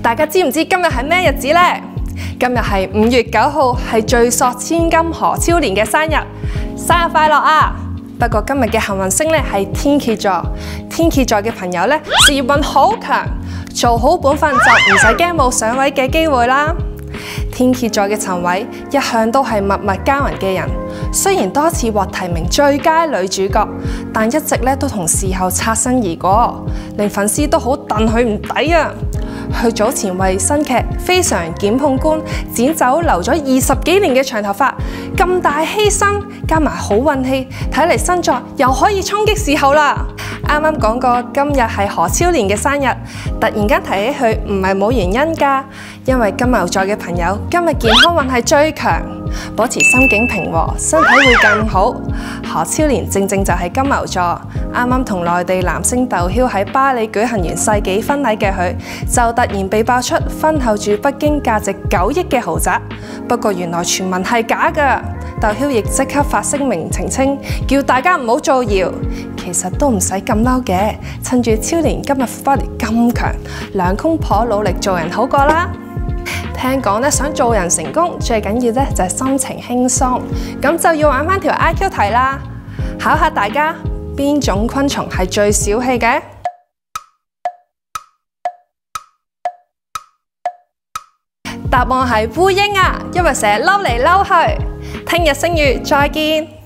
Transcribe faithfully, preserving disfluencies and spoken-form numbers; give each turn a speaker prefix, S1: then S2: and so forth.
S1: 大家知唔知今日係咩日子呢？今日係五月九號，係最索千金何超蓮嘅生日，生日快樂啊！不過今日嘅幸運星咧係天蠍座，天蠍座嘅朋友咧事業運好強，做好本分就唔使驚冇上位嘅機會啦。天蠍座嘅陳偉一向都係默默耕耘嘅人，雖然多次獲提名最佳女主角，但一直咧都同視后擦身而過，令粉絲都好戥佢唔抵啊！佢早前為新劇《非常檢控官》剪走留咗二十幾年嘅長頭髮，咁大犧牲，加埋好運氣，睇嚟新作又可以衝擊視后啦！啱啱講過今日係何超蓮嘅生日，突然間提起佢唔係冇原因㗎，因為金牛座嘅朋友今日健康運係最強，保持心境平和，身體會更好。何超蓮正正就係金牛座，啱啱同內地男星竇驍喺巴黎舉行完世紀婚禮嘅佢，就突然被爆出婚後住北京價值九億嘅豪宅，不過原來傳聞係假㗎。竇驍亦即刻發聲明澄清，叫大家唔好造謠。其實都唔使咁嬲嘅，趁住超蓮今日翻嚟咁強，兩公婆努力做人好過啦。聽講咧，想做人成功，最緊要咧就係心情輕鬆，咁就要玩翻條 I Q 題啦，考下大家邊種昆蟲係最小氣嘅？答案係烏蠅啊，因為成日嬲嚟嬲去。聽日星月再見。